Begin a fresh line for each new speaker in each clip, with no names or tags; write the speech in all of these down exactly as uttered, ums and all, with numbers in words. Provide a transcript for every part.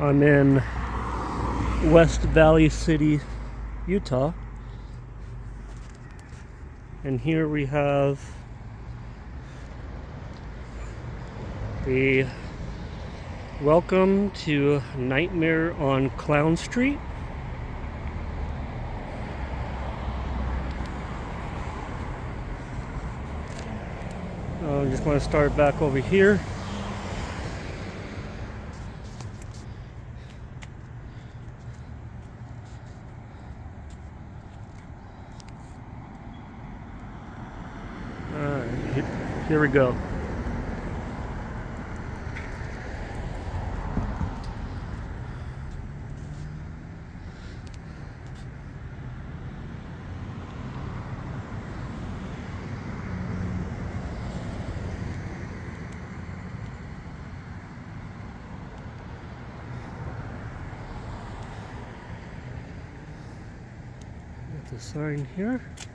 I'm in West Valley City, Utah, and here we have the welcome to Nightmare on Clownstreet. I'm just going to start back over here. Alright, here we go. The sign here.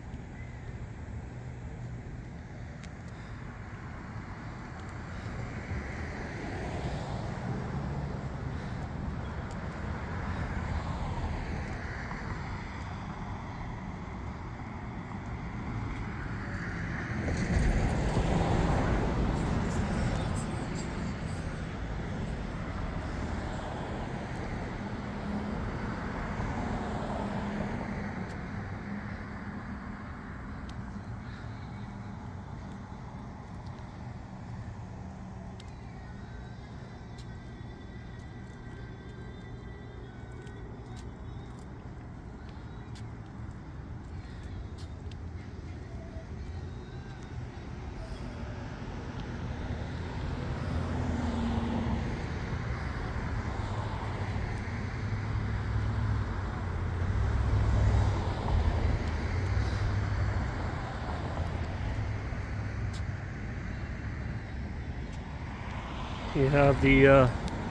You have the uh,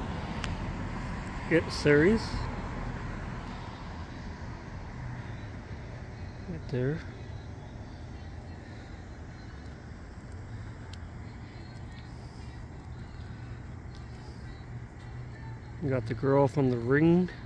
It series right there. You got the girl from The Ring.